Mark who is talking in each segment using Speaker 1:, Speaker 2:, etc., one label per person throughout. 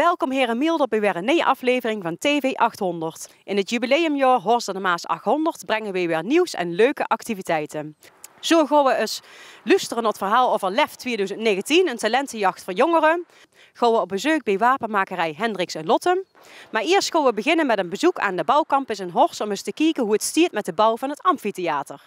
Speaker 1: Welkom heren Mielde bij weer een nieuwe aflevering van TV 800. In het jubileumjaar Horst aan de Maas 800 brengen we weer nieuws en leuke activiteiten. Zo gaan we eens luisteren naar het verhaal over LEF 2019, een talentenjacht voor jongeren. Gaan we op bezoek bij wapenmakerij Hendricks en Lottem. Maar eerst gaan we beginnen met een bezoek aan de bouwcampus in Horst om eens te kijken hoe het stiert met de bouw van het amfitheater.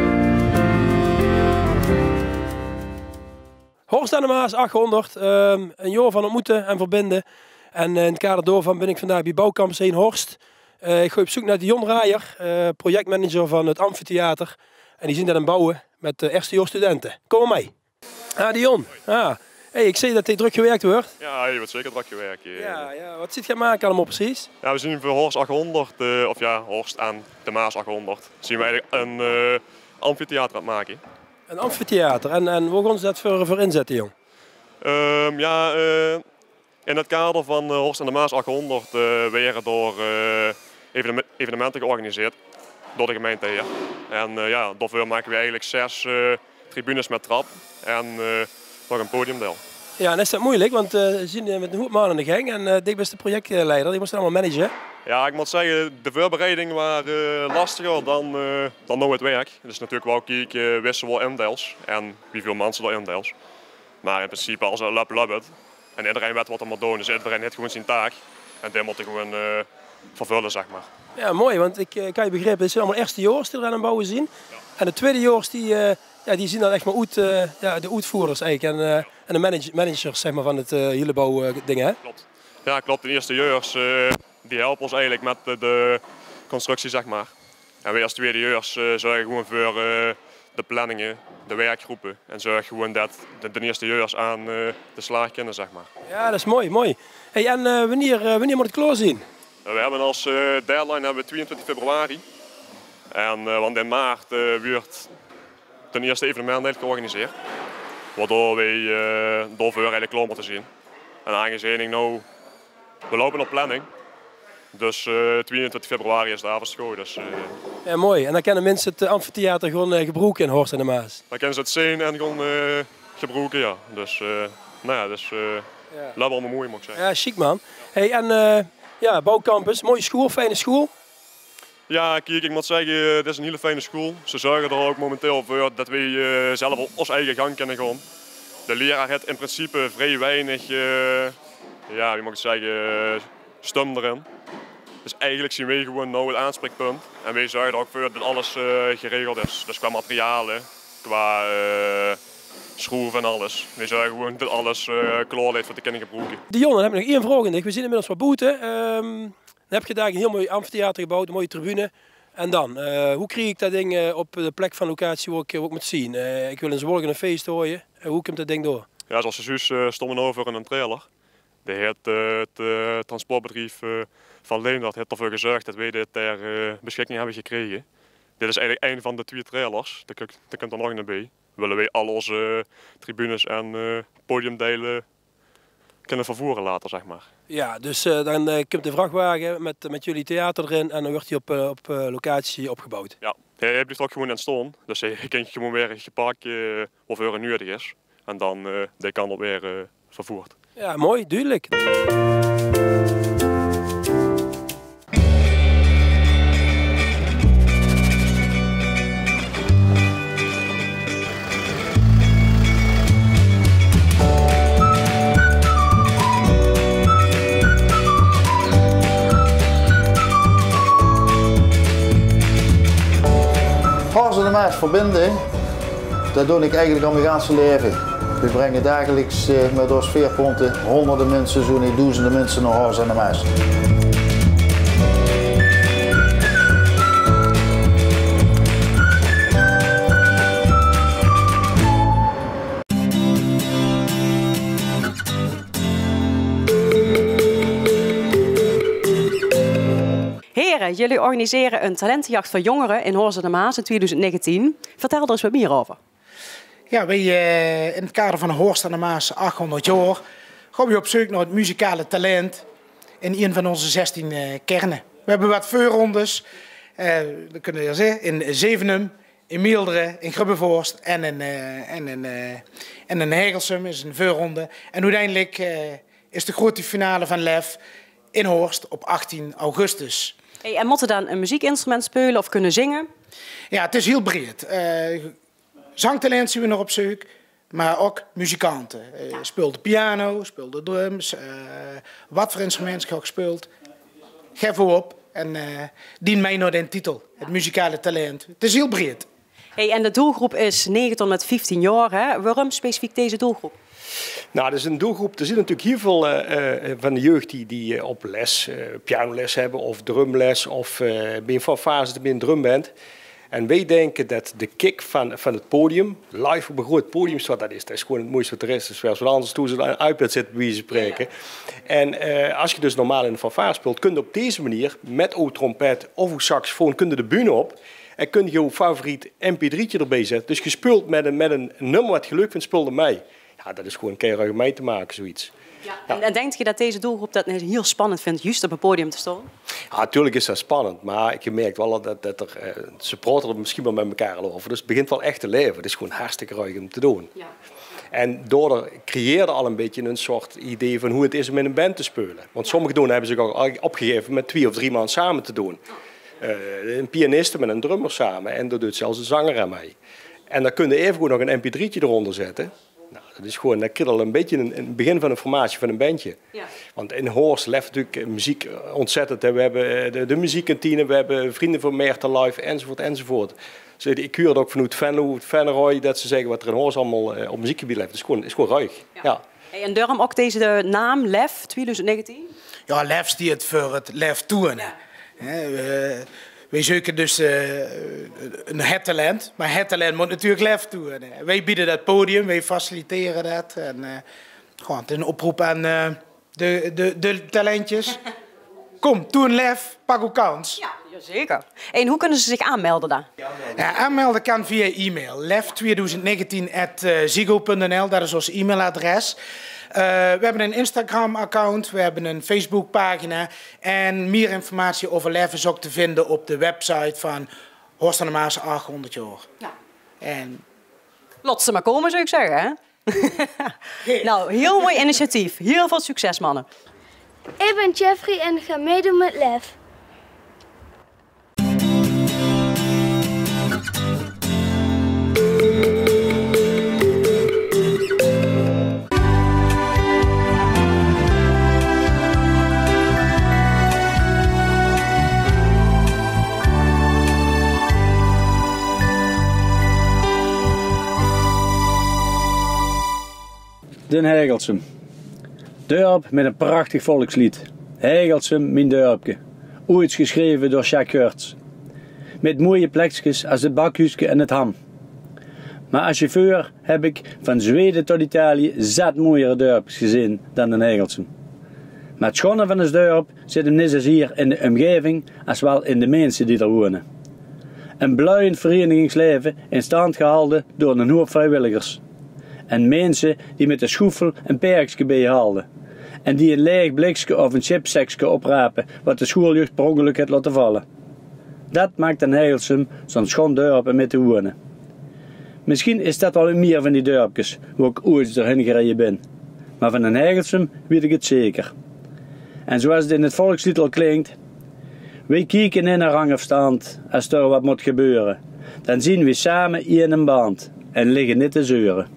Speaker 2: Horst aan de Maas 800, een jaar van ontmoeten en verbinden. En in het kader daarvan ben ik vandaag bij Bouwcampus 1 Horst. Ik ga op zoek naar Dion Raaier, projectmanager van het amfitheater. En die zijn daar aan het bouwen met de eerstejaars studenten. Kom maar mee. Dion. Hey, ik zie dat dit druk gewerkt wordt.
Speaker 3: Ja, je wordt zeker druk gewerkt.
Speaker 2: Ja, wat zit je maken allemaal precies?
Speaker 3: Ja, we zien voor Horst 800, Horst aan de Maas 800, zien we eigenlijk een amfitheater aan het maken.
Speaker 2: Een amfitheater. En hoe gaan ze dat voor inzetten, jong?
Speaker 3: In het kader van Horst aan de Maas 800 werden door evenementen georganiseerd door de gemeente hier. En daarvoor maken we eigenlijk 6 tribunes met trap en nog een podiumdeel.
Speaker 2: Ja, en is dat moeilijk, want we zien met een hoop man aan de gang en Dick is de projectleider, die moest het allemaal managen.
Speaker 3: Ja, ik moet zeggen, de voorbereiding was lastiger dan het werk. Dus natuurlijk wel kijken, wisten we indeels en hoeveel mensen er indeels. Maar in principe, als het lap het en iedereen weet wat er moet doen, dus iedereen heeft gewoon zijn taak. En die moet gewoon vervullen, zeg maar.
Speaker 2: Ja, mooi, want ik kan je begrijpen, het zijn allemaal eerstejaars die er aan het bouwen zien. Ja. En de tweedejaars die zien dan echt maar uit, de uitvoerders eigenlijk en de managers zeg maar, van het hele bouwdingen, hè?
Speaker 3: Klopt. Ja, klopt. De eerstejaars die helpen ons eigenlijk met de constructie, zeg maar. En wij als tweedejaars zorgen gewoon voor de planningen, de werkgroepen. En zorgen gewoon dat de eerstejaars aan de slag kunnen, zeg maar.
Speaker 2: Ja, dat is mooi, mooi. Hey, en wanneer moet het klaar zijn?
Speaker 3: We hebben als deadline 22 februari. Want in maart wordt ten eerste evenement georganiseerd. Waardoor wij daarvoor eigenlijk klaar moeten zien. En aangezien we lopen op planning. Dus 22 februari is de avondschool. Dus,
Speaker 2: ja, mooi. En dan kunnen mensen het amfitheater gewoon gebruiken in Horst aan de Maas?
Speaker 3: Dan kunnen ze het zien en gewoon gebruiken, ja. Dus laat allemaal mooi, moet ik zeggen.
Speaker 2: Ja, chic man. Hey, en Bouwcampus, mooie school, fijne school.
Speaker 3: Ja, kijk, ik moet zeggen, dit is een hele fijne school. Ze zorgen er ook momenteel voor dat we zelf op ons eigen gang kunnen gaan. De leraar heeft in principe vrij weinig, wie moet ik zeggen, stem erin. Dus eigenlijk zien wij gewoon nou het aanspreekpunt. En wij zorgen er ook voor dat alles geregeld is. Dus qua materialen, qua schroeven en alles. Wij zorgen gewoon dat alles klaar ligt voor te kunnen gebruiken.
Speaker 2: Dion, dan heb ik nog één vraag in dich. We zien inmiddels wat boeten. Dan heb je daar een heel mooi amfitheater gebouwd, een mooie tribune. En dan, hoe krijg ik dat ding op de plek van locatie waar ik moet zien? Ik wil eens morgen een feest horen. Hoe komt dat ding door?
Speaker 3: Ja, zoals je ziet stonden we over in een trailer. Het transportbedrijf van Leendert heeft ervoor gezorgd dat wij dit ter beschikking hebben gekregen. Dit is eigenlijk een van de 2 trailers, daar komt er nog een bij. Willen wij al onze tribunes en podiumdelen kunnen vervoeren later, zeg maar.
Speaker 2: Ja, dus dan komt de vrachtwagen met jullie theater erin en dan wordt hij op locatie opgebouwd.
Speaker 3: Ja, hij blijft ook gewoon in staan. Dus hij kan gewoon weer geparkt of er een uur is. En dan die kan op weer vervoerd.
Speaker 2: Ja, mooi, duidelijk.
Speaker 4: Horst aan de Maas verbinden, dat doe ik eigenlijk al mijn ganse leven. We brengen dagelijks met ons veerpunten honderden mensen, zo niet duizenden mensen naar Horst aan de Maas.
Speaker 1: Heren, jullie organiseren een talentenjacht voor jongeren in Horst aan de Maas in 2019. Vertel er eens wat meer over.
Speaker 5: Ja, wij in het kader van Horst aan de Maas 800 jaar gaan we op zoek naar het muzikale talent in een van onze 16 kernen. We hebben wat voorrondes, dat kunnen we zeggen, in Zevenum, in Milderen, in Grubbevorst en in Hegelsum is een voorronde. En uiteindelijk is de grote finale van LEF in Horst op 18 augustus.
Speaker 1: Hey, en moeten dan een muziekinstrument spelen of kunnen zingen?
Speaker 5: Ja, het is heel breed. Zangtalent zien we nog op zoek, maar ook muzikanten. Speelt de piano, speelt de drums, wat voor instrument je ook speelt. Geef op en dien mij naar de titel, het muzikale talent. Het is heel breed.
Speaker 1: Hey, en de doelgroep is 9 tot met 15 jaar. Hè? Waarom specifiek deze doelgroep?
Speaker 6: Nou, dat is een doelgroep. Er zitten natuurlijk heel veel van de jeugd die op les, pianoles hebben of drumles of bij een fanfare zitten bij een drumband. En wij denken dat de kick van het podium, live op een groot podium, dat is gewoon het mooiste wat er is. Dus zoals wat anders toen ze aan een iPad zitten, bij ze spreken. Ja. En als je dus normaal in een fanfare speelt, kun je op deze manier met trompet of saxofoon kun je de bühne op. En kun je je favoriet mp3'tje erbij zetten. Dus je speelt met een nummer wat je leuk vindt, speelde mij. Ja, dat is gewoon een keer mee te maken, zoiets.
Speaker 1: Ja. En denk je dat deze doelgroep dat heel spannend vindt, juist op een podium te staan?
Speaker 6: Ja, natuurlijk is dat spannend, maar je merkt wel dat ze praten er misschien wel met elkaar over. Dus het begint wel echt te leven. Het is gewoon hartstikke ruig om te doen. Ja. En daardoor creëerde al een beetje een soort idee van hoe het is om in een band te spelen. Want sommige doen hebben zich al opgegeven met 2 of 3 man samen te doen. Een pianiste met een drummer samen en daar doet zelfs een zanger aan mee. En dan kun je even goed nog een mp3'tje eronder zetten. Nou, dat is gewoon, dat krijg al een beetje een begin van een formatie van een bandje. Ja. Want in Horst left natuurlijk muziek ontzettend. We hebben de muziekkantine, we hebben Vrienden van Meerten live, enzovoort, enzovoort. Dus ik huurde ook vanuit Venlo, Venneroy, dat ze zeggen wat er in Horst allemaal op muziekgebied leeft. Het is gewoon ruig. Ja. Ja.
Speaker 1: Hey, en daarom ook deze naam, LEF 2019?
Speaker 5: Ja, LEF staat voor het LEF toeren. Ja. Wij zoeken dus het talent, maar het talent moet natuurlijk LEF toeren. Wij bieden dat podium, wij faciliteren dat. En gewoon een oproep aan de talentjes. Kom, doe een LEF, pak uw kans.
Speaker 1: Ja, zeker. En hoe kunnen ze zich aanmelden dan?
Speaker 5: Ja, aanmelden kan via e-mail. lef2019@ziggo.nl, dat is ons e-mailadres. We hebben een Instagram-account, we hebben een Facebook-pagina en meer informatie over LEF is ook te vinden op de website van Horst aan de Maas 800 jaar. Ja. En...
Speaker 1: Lot ze maar komen, zou ik zeggen. Hè? Nou, heel mooi initiatief. Heel veel succes, mannen.
Speaker 7: Ik ben Jeffrey en ga meedoen met LEF.
Speaker 8: Den Hegelsum. Dorp met een prachtig volkslied. Hegelsum, mijn dorpje. Ooit geschreven door Jacques Hertz. Met mooie plekjes als het bakhuisje en het ham. Maar als chauffeur heb ik van Zweden tot Italië zat mooiere dorpjes gezien dan Den Hegelsum. Maar het schone van het dorp zit hem niet als hier in de omgeving als wel in de mensen die er wonen. Een bloeiend verenigingsleven in stand gehouden door een hoop vrijwilligers. En mensen die met de schoefel een perkje bijhaalden. En die een leeg blikje of een chipsekje oprapen wat de schooljeugd per ongeluk heeft laten vallen. Dat maakt Den Hegelsum zo'n schoon dorp om mee te wonen. Misschien is dat wel een meer van die dorpjes waar ik ooit doorheen gereden ben. Maar van Den Hegelsum weet ik het zeker. En zoals het in het volkslied al klinkt. Wij kijken in een rangafstand als er wat moet gebeuren. Dan zien we samen in een band en liggen niet te zeuren.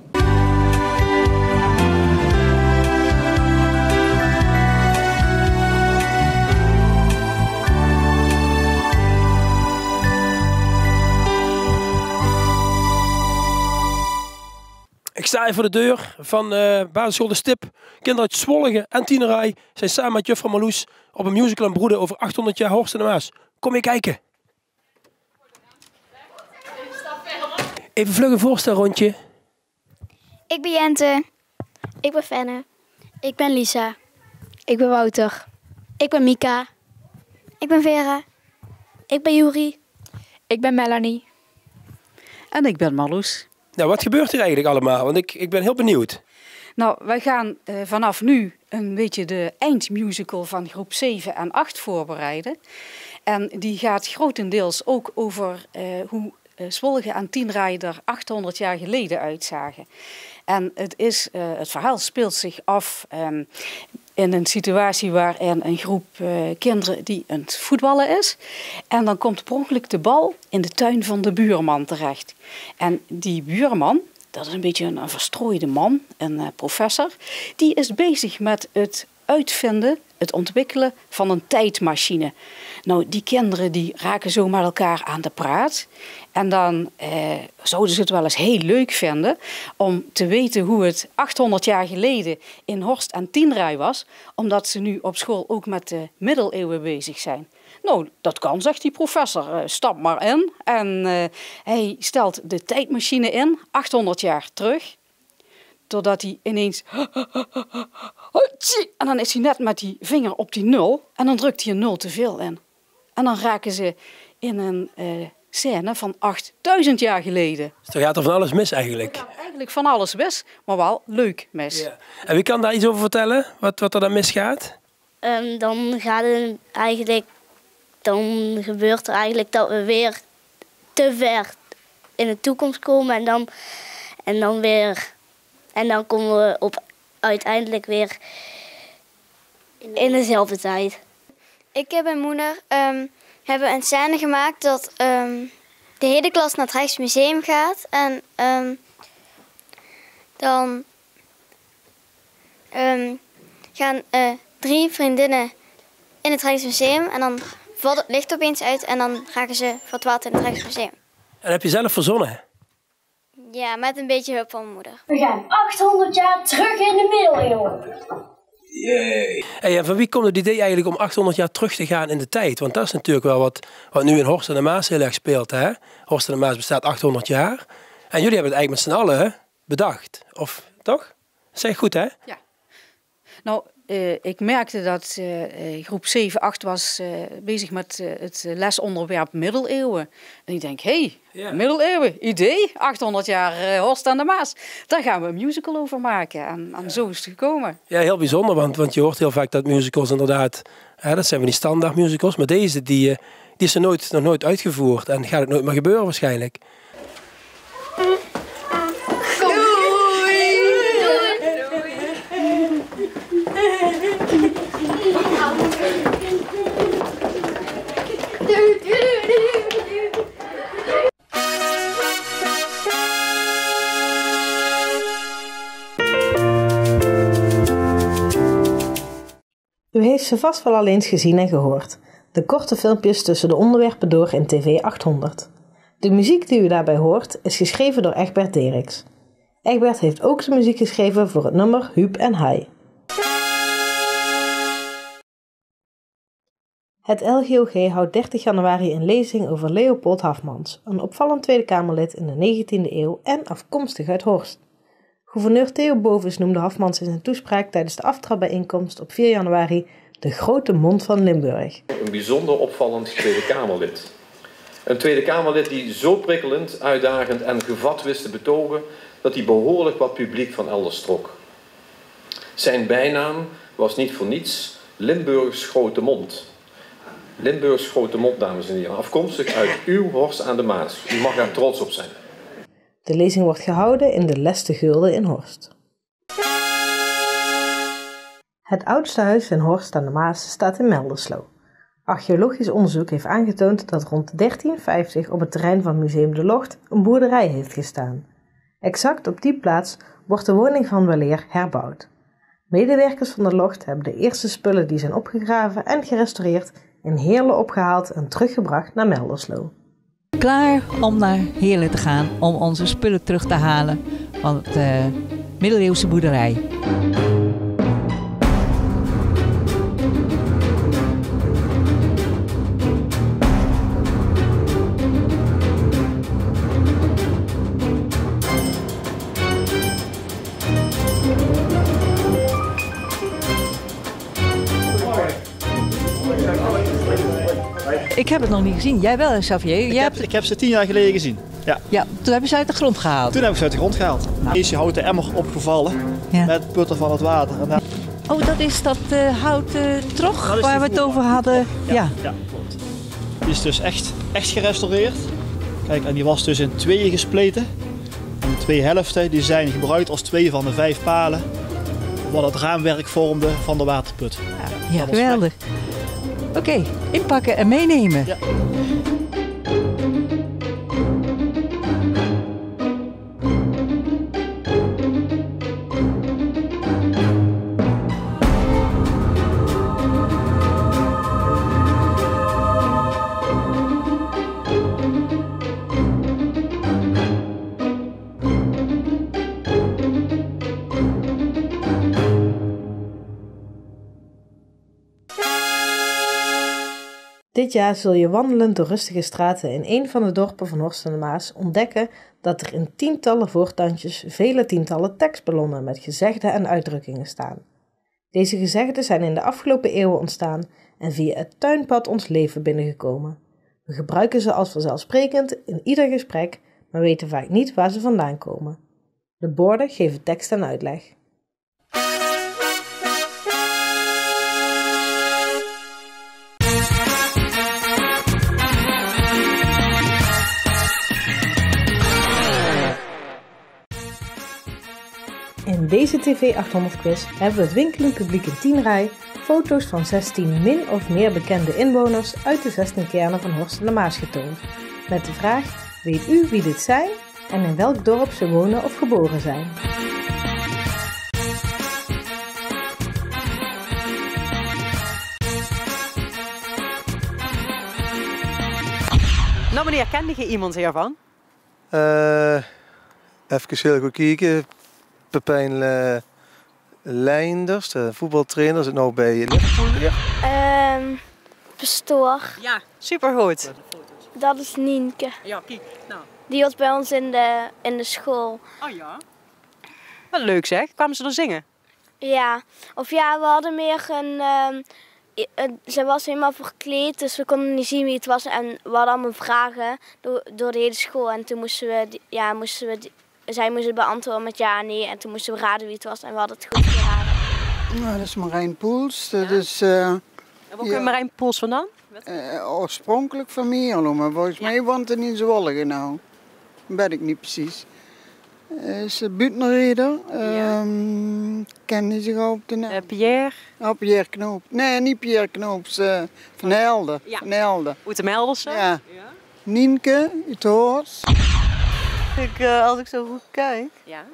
Speaker 2: Ik sta hier voor de deur van basisschool De Stip. Kinderen uit Zwolgen en Tienerij zijn samen met juffrouw Marloes op een musical aan broeden over 800 jaar Horst aan de Maas. Kom je kijken. Even vlug een voorstelrondje.
Speaker 7: Ik ben Jente. Ik ben Fenne. Ik ben Lisa. Ik ben Wouter. Ik ben Mika. Ik ben Vera. Ik ben Juri. Ik ben Melanie.
Speaker 9: En ik ben Marloes.
Speaker 2: Nou, wat gebeurt hier eigenlijk allemaal? Want ik ben heel benieuwd.
Speaker 9: Nou, wij gaan vanaf nu een beetje de eindmusical van groep 7 en 8 voorbereiden. En die gaat grotendeels ook over hoe Zwolgen en Tienrij er 800 jaar geleden uitzagen. En het verhaal speelt zich af in een situatie waarin een groep kinderen die aan het voetballen is. En dan komt per ongeluk de bal in de tuin van de buurman terecht. En die buurman, dat is een beetje een verstrooide man, een professor, die is bezig met het uitvinden, het ontwikkelen van een tijdmachine. Nou, die kinderen die raken zo met elkaar aan de praat. En dan zouden ze het wel eens heel leuk vinden om te weten hoe het 800 jaar geleden in Horst en Tienrij was. Omdat ze nu op school ook met de middeleeuwen bezig zijn. Nou, dat kan, zegt die professor. Stap maar in. En hij stelt de tijdmachine in, 800 jaar terug. Totdat hij ineens... En dan is hij net met die vinger op die 0. En dan drukt hij een 0 te veel in. En dan raken ze in een scène van 8000 jaar geleden.
Speaker 2: Dus er gaat er van alles mis eigenlijk?
Speaker 9: Er gaat eigenlijk van alles mis, maar wel leuk mis.
Speaker 2: Ja. En wie kan daar iets over vertellen? Wat er dan misgaat?
Speaker 7: Dan gaat het eigenlijk... Dan gebeurt er eigenlijk dat we weer te ver in de toekomst komen. En dan komen we uiteindelijk weer in dezelfde tijd.
Speaker 10: Ik en mijn moeder hebben een scène gemaakt dat de hele klas naar het Rijksmuseum gaat. En dan gaan 3 vriendinnen in het Rijksmuseum. En dan valt het licht opeens uit en dan raken ze verdwaald in het Rijksmuseum.
Speaker 2: En heb je zelf verzonnen?
Speaker 10: Ja, met een beetje hulp van mijn moeder.
Speaker 11: We gaan 800 jaar terug in de middeleeuwen.
Speaker 2: Jee. Hey, en van wie komt het idee eigenlijk om 800 jaar terug te gaan in de tijd? Want dat is natuurlijk wel wat nu in Horst en de Maas heel erg speelt. Hè? Horst en de Maas bestaat 800 jaar. En jullie hebben het eigenlijk met z'n allen bedacht. Of toch? Zeg goed, hè?
Speaker 9: Ja. Nou, ik merkte dat groep 7, 8 was bezig met het lesonderwerp middeleeuwen. En ik denk, middeleeuwen, idee, 800 jaar Horst en de Maas. Daar gaan we een musical over maken. En zo is het gekomen.
Speaker 2: Ja, heel bijzonder, want je hoort heel vaak dat musicals inderdaad, dat zijn van die standaard musicals. Maar deze, die is er nog nooit uitgevoerd en gaat het nooit meer gebeuren waarschijnlijk.
Speaker 12: U heeft ze vast wel al eens gezien en gehoord. De korte filmpjes tussen de onderwerpen door in TV 800. De muziek die u daarbij hoort is geschreven door Egbert Deriks. Egbert heeft ook zijn muziek geschreven voor het nummer Huub en Hai. Het LGOG houdt 30 januari een lezing over Leopold Hafmans, een opvallend Tweede Kamerlid in de 19e eeuw en afkomstig uit Horst. Gouverneur Theo Bovis noemde Hafmans in zijn toespraak tijdens de aftrapbijeenkomst op 4 januari de grote mond van Limburg.
Speaker 13: Een bijzonder opvallend Tweede Kamerlid. Een Tweede Kamerlid die zo prikkelend, uitdagend en gevat wist te betogen dat hij behoorlijk wat publiek van elders trok. Zijn bijnaam was niet voor niets Limburgs grote mond. Limburgs grote mond, dames en heren, afkomstig uit uw Horst aan de Maas. U mag daar trots op zijn.
Speaker 12: De lezing wordt gehouden in de Les de Gulden in Horst. Het oudste huis in Horst aan de Maas staat in Melderslo. Archeologisch onderzoek heeft aangetoond dat rond 1350 op het terrein van Museum de Locht een boerderij heeft gestaan. Exact op die plaats wordt de woning van weleer herbouwd. Medewerkers van de Locht hebben de eerste spullen die zijn opgegraven en gerestaureerd in Heerlen opgehaald en teruggebracht naar Melderslo.
Speaker 14: Klaar om naar Heerlen te gaan om onze spullen terug te halen van de middeleeuwse boerderij. Ik heb het nog niet gezien. Jij wel, Xavier?
Speaker 15: Ik heb ze 10 jaar geleden gezien. Ja,
Speaker 14: toen hebben ze uit de grond gehaald.
Speaker 15: Toen heb ik ze uit de grond gehaald. Er is je houten emmer opgevallen met het putten van het water. En
Speaker 14: oh, dat is dat houten trog waar we het over hadden. Ja,
Speaker 15: klopt. Die is dus echt gerestaureerd. Kijk, en die was dus in 2 gespleten. En de 2 helften die zijn gebruikt als 2 van de 5 palen wat het raamwerk vormde van de waterput.
Speaker 14: Ja, geweldig. Oké, inpakken en meenemen.
Speaker 15: Ja.
Speaker 12: Dit jaar zul je wandelend door rustige straten in een van de dorpen van Horst aan de Maas ontdekken dat er in tientallen voortuintjes vele tientallen tekstballonnen met gezegden en uitdrukkingen staan. Deze gezegden zijn in de afgelopen eeuwen ontstaan en via het tuinpad ons leven binnengekomen. We gebruiken ze als vanzelfsprekend in ieder gesprek, maar weten vaak niet waar ze vandaan komen. De borden geven tekst en uitleg. In deze TV 800 quiz hebben we het winkelend publiek in 10 rij foto's van 16 min of meer bekende inwoners uit de 16 kernen van Horst aan de Maas getoond. Met de vraag, weet u wie dit zijn en in welk dorp ze wonen of geboren zijn?
Speaker 1: Nou meneer, kende je iemand hiervan?
Speaker 16: Even heel goed kijken. Pepijn Leinders, de voetbaltrainer, zit nou bij Liverpool. Ja.
Speaker 10: Pastoor.
Speaker 1: Ja, supergoed.
Speaker 10: Dat is Nienke.
Speaker 1: Ja, kijk. Nou.
Speaker 10: Die was bij ons in de school.
Speaker 1: Oh ja. Wat leuk zeg. Kwamen ze er zingen?
Speaker 10: Ja. Of ja, we hadden meer een... ze was helemaal verkleed, dus we konden niet zien wie het was. En we hadden allemaal vragen door de hele school. En toen zij moest het beantwoorden met ja en nee. En toen moesten we raden wie het was en we hadden het goed geraden.
Speaker 17: Nou, dat is Marijn Poels. Dat is,
Speaker 1: en waar komt Marijn Poels vandaan?
Speaker 17: Oorspronkelijk van Mierlo, maar volgens mij woont hij in Zwolle nou. Dat weet ik niet precies. Is buitenrijder. Ken je zich op de naam?
Speaker 1: Pierre?
Speaker 17: Oh, Pierre Knoop. Nee, niet Pierre Knoops. Van Helden.
Speaker 1: Ja.
Speaker 17: Van Helden.
Speaker 1: Uit de Meldersen?
Speaker 17: Ja. Nienke, uit Horst.
Speaker 18: Als ik zo goed kijk,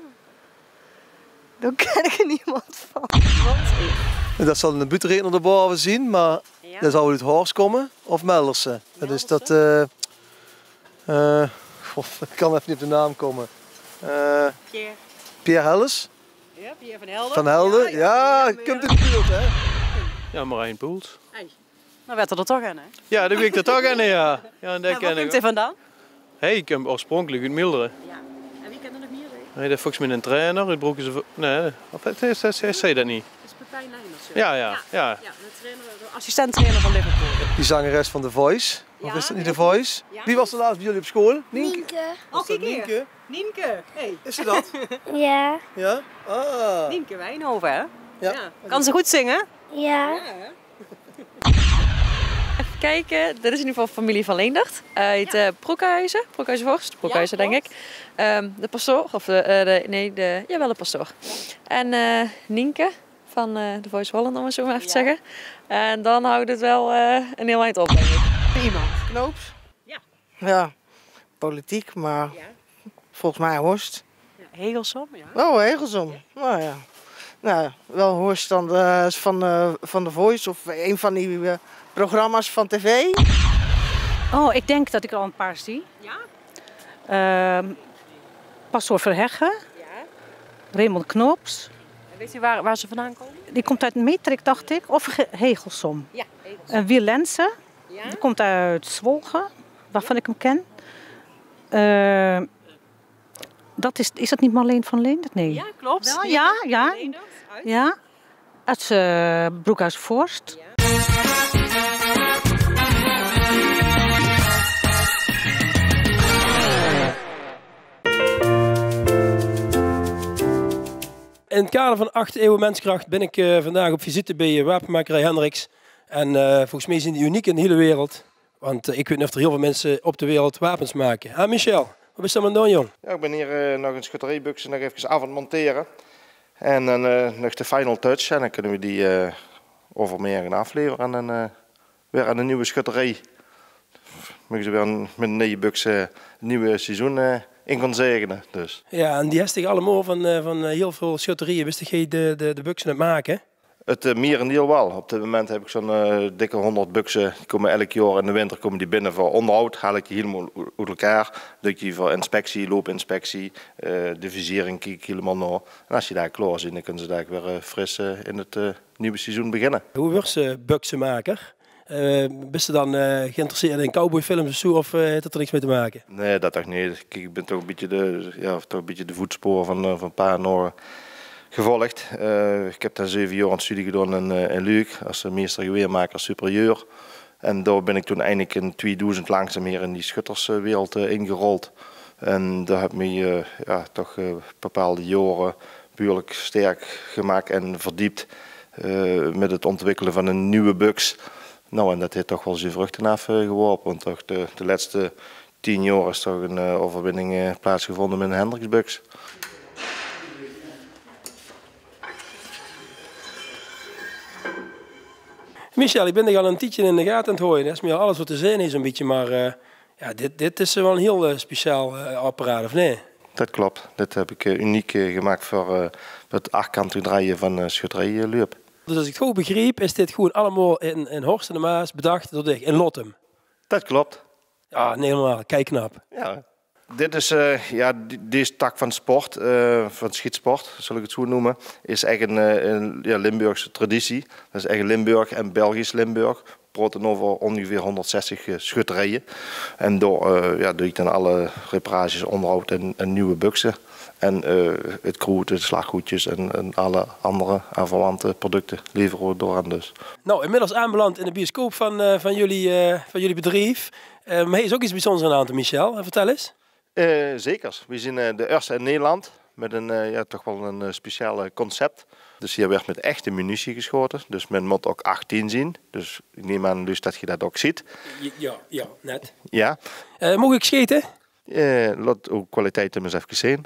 Speaker 18: dan ken ik er niemand van.
Speaker 16: Dat zal een buitenredner erboven zien, maar dat zou uit Horst komen of Meldersen. Dat is dat... ik kan even niet op de naam komen. Pierre Helles?
Speaker 1: Ja, Pierre van Helden.
Speaker 16: Van Helden, ja, komt in de buurt, hè?
Speaker 19: Ja, Marijn Poels.
Speaker 1: Hey. Nou werd er toch aan, hè?
Speaker 19: Ja, dat weet ik er toch aan, ja. Ja, en
Speaker 1: waar komt hij vandaan?
Speaker 19: Hey, ik kom oorspronkelijk uit Milderen.
Speaker 1: Ja. En wie kent er nog meer?
Speaker 19: Nee, dat is volgens mij een trainer uit Broekse... Nee, of hij zei dat niet.
Speaker 1: Dat is Pepijn Leinders.
Speaker 19: Ja.
Speaker 1: De assistent-trainer van Liverpool.
Speaker 16: Die zangeres van The Voice. Of is dat niet The Voice?
Speaker 1: Ja.
Speaker 16: Wie was er laatst bij jullie op school?
Speaker 10: Nienke.
Speaker 1: Oh, kijk hier. Nienke. Hey.
Speaker 16: Is ze dat?
Speaker 10: Ja.
Speaker 16: Ja? Ah.
Speaker 1: Nienke Wijnhoven, hè?
Speaker 16: Ja.
Speaker 1: Kan ze goed zingen?
Speaker 10: Ja.
Speaker 20: Even kijken, dit is in ieder geval familie van Leendert uit Broekhuizen, Broekhuizen-Horst, Broekhuizen denk ik. De pastoor, of de pastoor. En Nienke van The Voice Holland, om het zo maar even te zeggen. En dan houdt het wel een heel eind op, denk ik.
Speaker 18: Iemand. Knoops?
Speaker 1: Ja.
Speaker 18: Ja, politiek, maar volgens mij Horst.
Speaker 1: Ja, Hegelsom, ja.
Speaker 18: Oh, Hegelsom. Nou ja. Nou, wel Horst dan van The Voice of een van die programma's van tv.
Speaker 21: Oh, ik denk dat ik er al een paar zie.
Speaker 1: Ja?
Speaker 21: Pastoor Verheggen.
Speaker 1: Ja.
Speaker 21: Raymond Knoops.
Speaker 1: En weet u waar ze vandaan komen?
Speaker 21: Die komt uit Metrik, dacht ik. Of Hegelsom.
Speaker 1: Ja, Hegelsom.
Speaker 21: En Wiel Lensen.
Speaker 1: Ja.
Speaker 21: Die komt uit Zwolgen, waarvan ik hem ken. Dat is dat niet Marleen van Leendert? Nee.
Speaker 1: Ja, klopt.
Speaker 21: Wel, ja. Ja. Uit Broekhuis-Voorst. Ja.
Speaker 2: In het kader van 8 eeuwen menskracht ben ik vandaag op visite bij wapenmakerij Hendricks. En volgens mij zijn die uniek in de hele wereld. Want ik weet niet of er heel veel mensen op de wereld wapens maken. Ah, Michel, wat is dat aan doen, jong?
Speaker 22: Ja, ik ben hier nog een schutterijbukse nog even af aan het monteren.
Speaker 3: En dan nog de final touch en dan kunnen we die overmorgen afleveren en dan weer aan de nieuwe schutterij. Mogen ze weer met een nieuwe buks het nieuwe seizoen in gaan zegenen. Dus.
Speaker 2: Ja, en die heeft zich allemaal van heel veel schutterieën. Wist je de buksen het maken?
Speaker 3: Het merendeel wel. Op dit moment heb ik zo'n dikke 100 buksen. Die komen elk jaar in de winter komen die binnen voor onderhoud. Haal ik die helemaal uit elkaar. Doe ik die voor inspectie, loopinspectie. De visiering kijk ik helemaal naar. En als je daar klaar zit, dan kunnen ze daar weer fris in het nieuwe seizoen beginnen.
Speaker 2: Hoe wordt ze buksenmaker? Bist je dan geïnteresseerd in cowboyfilms of zo, of heeft dat er niks mee te maken?
Speaker 3: Nee, dat toch niet. Kijk, ik ben toch een beetje de voetspoor van pa Noor gevolgd. Ik heb daar 7 jaar een studie gedaan in Luik als meester geweermaker superieur. En daar ben ik toen eindelijk in 2000 langzaam hier in die schutterswereld ingerold. En daar heb ik me toch bepaalde jaren behoorlijk sterk gemaakt en verdiept met het ontwikkelen van een nieuwe buks. Nou, en dat heeft toch wel zijn vruchten afgeworpen, want toch de laatste 10 jaar is toch een overwinning plaatsgevonden met een Hendrix-buks.
Speaker 2: Michel, ik ben er al een tijdje in de gaten aan het gooien. Dat is me al alles wat te zijn is een beetje, maar dit is wel een heel speciaal apparaat, of nee?
Speaker 3: Dat klopt. Dit heb ik uniek gemaakt voor het achtkantig draaien van schutterijloop.
Speaker 2: Dus als ik het goed begreep, is dit gewoon allemaal in Horst en de Maas bedacht door dich, in Lottem?
Speaker 3: Dat klopt.
Speaker 2: Ja, nee, helemaal. Kijk knap.
Speaker 3: Ja. Dit is, deze tak van sport, van schietsport, zal ik het zo noemen, is echt een Limburgse traditie. Dat is echt Limburg en Belgisch Limburg. We praten over ongeveer 160 schutterijen. En door doe ik dan alle reparaties, onderhoud en nieuwe buksen. En het kroet, de slaggoedjes en alle andere aanverwante producten leveren we door aan dus.
Speaker 2: Nou, inmiddels aanbeland in de bioscoop van jullie bedrijf. Maar hij is ook iets bijzonders aan de hand, Michel. Vertel eens.
Speaker 3: Zeker. We zijn de eerste in Nederland met een toch wel een speciaal concept. Dus hier werd met echte munitie geschoten. Dus men moet ook 18 zien. Dus ik neem aan dus dat je dat ook ziet.
Speaker 2: Ja, net.
Speaker 3: Ja.
Speaker 2: Mag ik schieten?
Speaker 3: Laat ook kwaliteit hem eens even zien.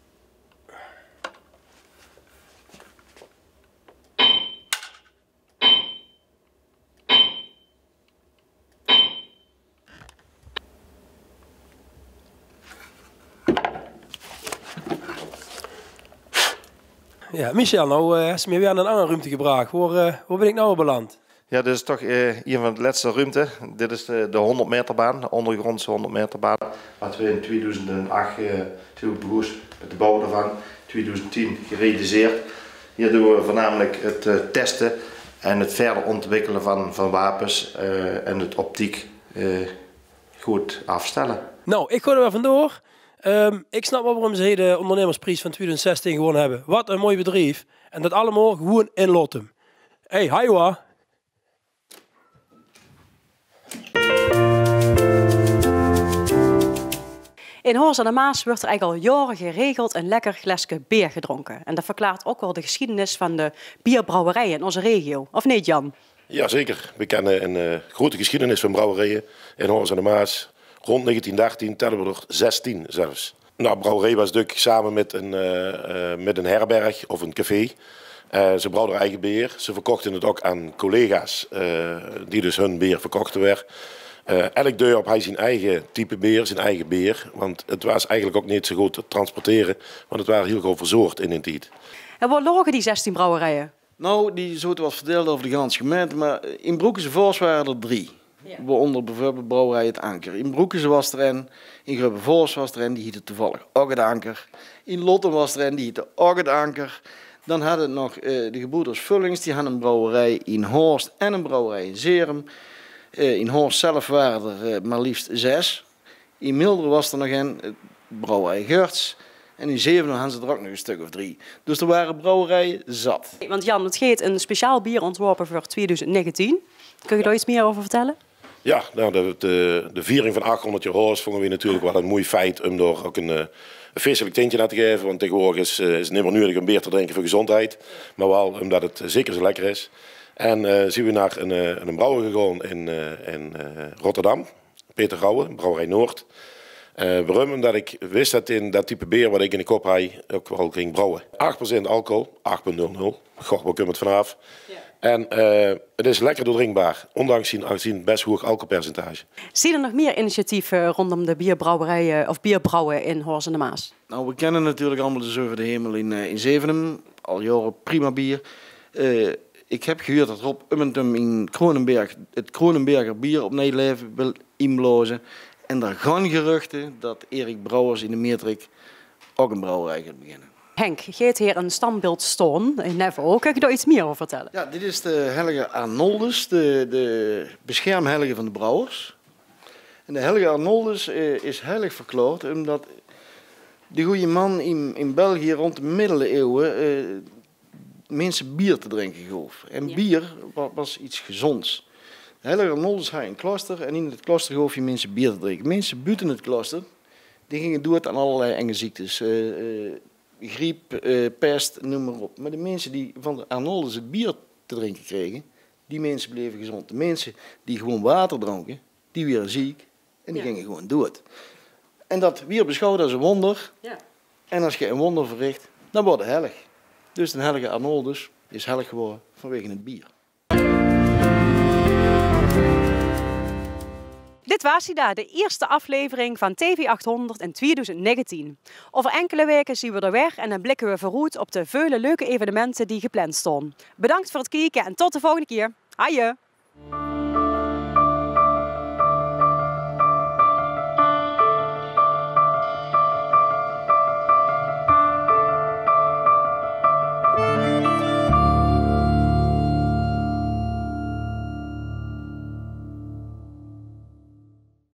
Speaker 2: Ja, Michel, nou is me weer naar een andere ruimte gebracht. Waar ben ik nou beland?
Speaker 3: Ja, dit is toch een van de laatste ruimte. Dit is de 100 meter baan, de ondergrondse 100 meter baan. Wat we in 2008 toen begonnen met de bouw daarvan, 2010 gerealiseerd. Hier doen we voornamelijk het testen en het verder ontwikkelen van wapens en het optiek goed afstellen.
Speaker 2: Nou, ik ga er wel vandoor. Ik snap wel waarom ze de ondernemersprijs van 2016 gewonnen hebben. Wat een mooi bedrijf. En dat allemaal gewoon in Lottem. Hey, haiwa. In Horst aan de Maas wordt er eigenlijk al jaren geregeld een lekker glasje bier gedronken. En dat verklaart ook wel de geschiedenis van de bierbrouwerijen in onze regio. Of niet, Jan?
Speaker 22: Jazeker. We kennen een grote geschiedenis van brouwerijen in Horst aan de Maas. Rond 1913 tellen we er 16 zelfs. Nou, brouwerij was natuurlijk samen met een herberg of een café. Ze brouwden er eigen bier. Ze verkochten het ook aan collega's die dus hun bier verkochten weer. Elk dorp had zijn eigen type bier, zijn eigen bier. Want het was eigenlijk ook niet zo goed te transporteren. Want het waren heel goed verzorgd in een tijd.
Speaker 1: En waar lagen die 16 brouwerijen?
Speaker 23: Nou, die zouden wat verdeeld over de ganse gemeente. Maar in Broekse Voors waren er 3. Ja. Waaronder bijvoorbeeld brouwerij Het Anker. In Broekse was er een, in Grubbe Voors was er een, die heette toevallig ook Het Anker. In Lottem was er een, die heette ook Het Anker. Dan hadden nog de gebroeders Vullings, die hadden een brouwerij in Horst en een brouwerij in Zerum. In Horst zelf waren er maar liefst 6. In Milderen was er nog een, brouwerij Geurts. En in Zevenum hadden ze er ook nog een stuk of 3. Dus er waren brouwerijen zat.
Speaker 1: Want Jan, het gaat een speciaal bier ontworpen voor 2019. Kun je daar iets meer over vertellen?
Speaker 22: Ja, nou, de viering van 800 jaar Horst vonden we natuurlijk wel een mooi feit om daar ook een feestelijk tintje aan te geven. Want tegenwoordig is het niet meer nodig om bier te drinken voor gezondheid. Maar wel omdat het zeker zo lekker is. En zien we naar een brouwer gegaan in Rotterdam. Peter Gouwen, Brouwerij Noord. Waarom? Omdat ik wist dat in dat type bier wat ik in de kop had ook wel ging brouwen. 8% alcohol, 8,00. Goh, waar komt het vanaf? Ja. En het is lekker doordrinkbaar, ondanks zijn best hoog alcoholpercentage.
Speaker 1: Zie je er nog meer initiatieven rondom de bierbrouwerijen of bierbrouwen in Horst aan de Maas?
Speaker 23: Nou, we kennen natuurlijk allemaal de Zeuver de Hemel in Zevenum. Al jaren prima bier. Ik heb gehoord dat Rob Ummentum in Kronenberg het Kronenberger bier op Nederland wil inblazen. En daar gaan geruchten dat Erik Brouwers in de Meertrik ook een brouwerij gaat beginnen.
Speaker 1: Henk, geet hier een standbeeld staan in Nevo. Kun je daar iets meer over vertellen?
Speaker 23: Ja, dit is de heilige Arnoldus, de beschermheilige van de brouwers. En de heilige Arnoldus is heilig verklaard omdat die goede man in België rond de middeleeuwen mensen bier te drinken gaf. En bier was iets gezonds. De heilige Arnoldus had een klooster en in het klooster gaf je mensen bier te drinken. Mensen buiten het klooster die gingen dood aan allerlei enge ziektes. Griep, pest, noem maar op. Maar de mensen die van de Arnoldus het bier te drinken kregen, die mensen bleven gezond. De mensen die gewoon water dronken, die werden ziek en die gingen gewoon dood. En dat weer beschouwd als een wonder. Ja. En als je een wonder verricht, dan wordt het heilig. Dus de heilige Arnoldus is heilig geworden vanwege het bier.
Speaker 1: Dit was hij de eerste aflevering van TV 800 in 2019. Over enkele weken zien we er weer en dan blikken we vooruit op de vele leuke evenementen die gepland stonden. Bedankt voor het kijken en tot de volgende keer. Haaien!